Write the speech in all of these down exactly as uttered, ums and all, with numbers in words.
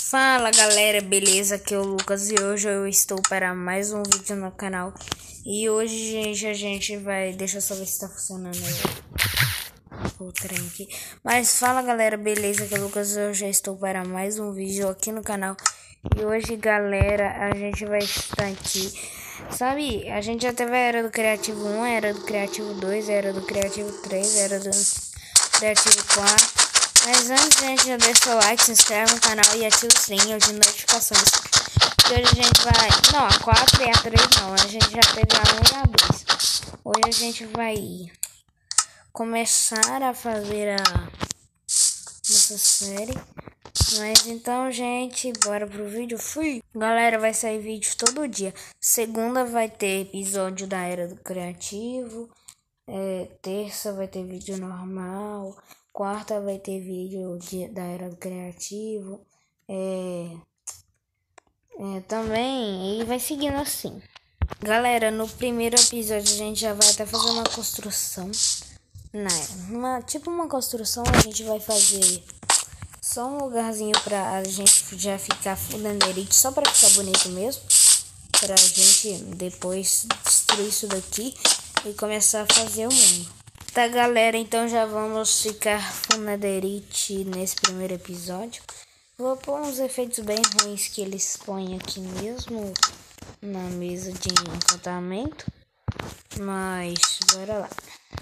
Fala galera, beleza? Aqui é o Lucas e hoje eu estou para mais um vídeo no canal. E hoje, gente, a gente vai... Deixa eu só ver se tá funcionando aí o trem aqui. Mas fala galera, beleza? Aqui é o Lucas e eu já estou para mais um vídeo aqui no canal. E hoje, galera, a gente vai estar aqui. Sabe, a gente já teve a Era do Criativo um, a Era do Criativo dois, a Era do Criativo três, a Era do Criativo quatro. Mas antes, gente, já deixa o like, se inscreve no canal e ativa o sininho de notificações. E hoje a gente vai... Não, a quatro e a três não. A gente já teve a um e a dois. Hoje a gente vai começar a fazer a nossa série. Mas então, gente, bora pro vídeo. Fui! Galera, vai sair vídeo todo dia. Segunda vai ter episódio da Era do Criativo. É, terça vai ter vídeo normal. Quarta vai ter vídeo de, da Era do Criativo. É, é, também. E vai seguindo assim. Galera, no primeiro episódio a gente já vai até fazer uma construção. Né? Uma, tipo uma construção, a gente vai fazer só um lugarzinho pra a gente já ficar fundanderite. Só pra ficar bonito mesmo. Pra gente depois destruir isso daqui e começar a fazer o mundo. Tá, galera, então já vamos ficar funaderite nesse primeiro episódio. Vou pôr uns efeitos bem ruins que eles põem aqui mesmo na mesa de encantamento. Mas bora lá.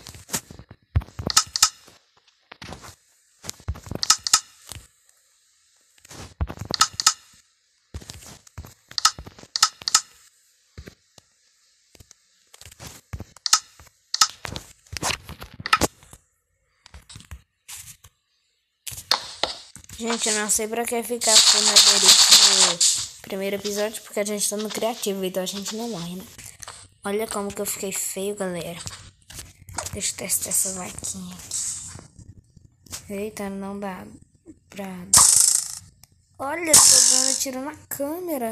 Gente, eu não sei pra que ficar funaderite no primeiro episódio, porque a gente tá no criativo, então a gente não morre, né? Olha como que eu fiquei feio, galera. Deixa eu testar essa vaquinha aqui. Eita, não dá pra... Olha, tô dando tiro na câmera.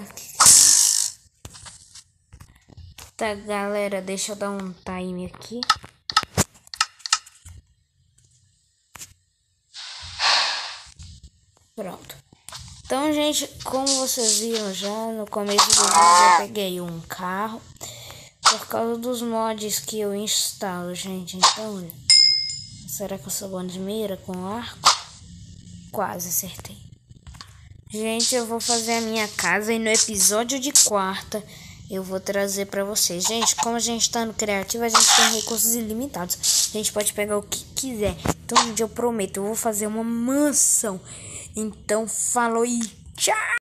Tá, galera, deixa eu dar um time aqui. Pronto. Então, gente, como vocês viram já no começo do vídeo, eu peguei um carro por causa dos mods que eu instalo, gente. Então, será que eu sou bom de mira com arco? Quase acertei. Gente, eu vou fazer a minha casa e no episódio de quarta eu vou trazer pra vocês. Gente, como a gente tá no criativo, a gente tem recursos ilimitados. A gente pode pegar o que quiser. Então, gente, eu prometo, eu vou fazer uma mansão. Então, falou e tchau!